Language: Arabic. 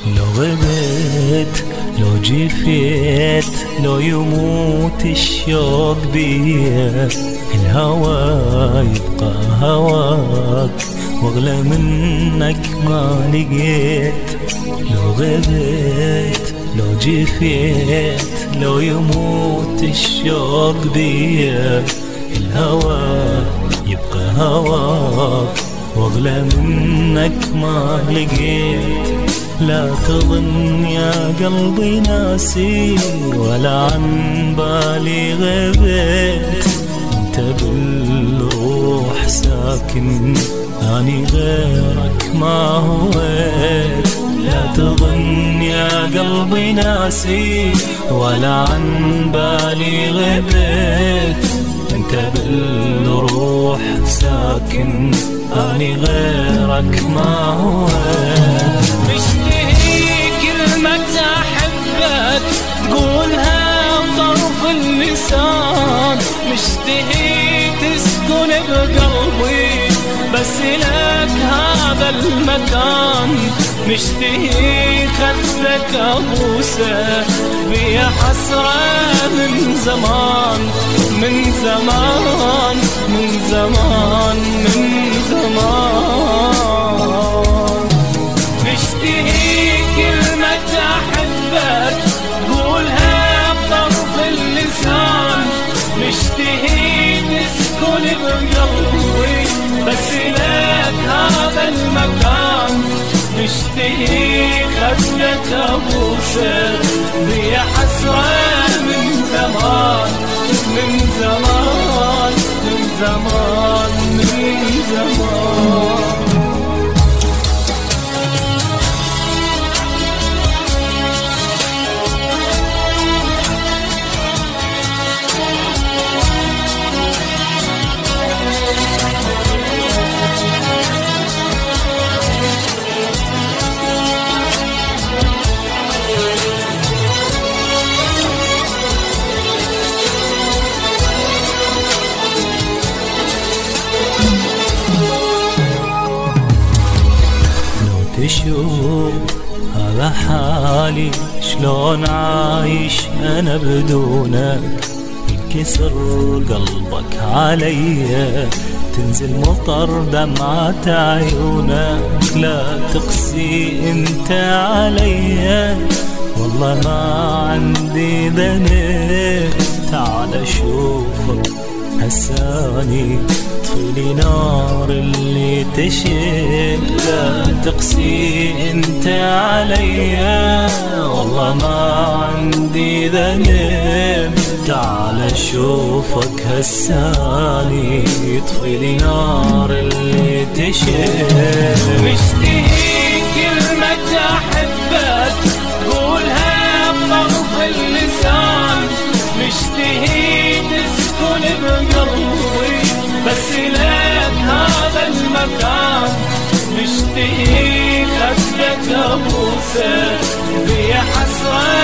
لو غبت لو جفيت لو يموت الشوق بيا، الهوى يبقى هواك واغلى منك ما لقيت. لو غبت لو جفيت لو يموت الشوق بيا، الهوى يبقى هواك واغلى منك ما لقيت. لا تظن يا قلبي ناسي ولا عن بالي غبت، انت بالروح ساكن اني غيرك ما هويت. لا تظن يا قلبي ناسي ولا عن بالي غبت، انت بالروح ساكن اني غيرك ما هويت. مشتهي كلمة أحبك تقولها بطرف اللسان، مشتهي تسكن بقلبي بس لك هذا المكان، مشتهي خدك أبوسه بيا حسرة من زمان من زمان من زمان من زمان. مشتهي كلمة أحبك تقولها بطرف اللسان، مشتهي تسكن بقلبي بس لك هذا المكان، مشتهي خدك أبوسه بيا حسرة من زمان من زمان من زمان من زمان. تشوف هذا حالي شلون عايش أنا بدونك، ينكسر قلبك عليا تنزل مطر دمعة عيونك. لا تقسي انت عليا والله ما عندي ذنب، تعال شوفك هساني طفيلي نار اللي تشب. لا تقسي انت عليا والله ما عندي ذنب، تعال شوفك هساني طفيلي نار اللي تشب. مشتهي كلمة أحبك تقولها بطرف اللسان، مشتهي تسكن بقلبي بس لك هذا المكان، مشتهي خدك أبوسه بيا حسرة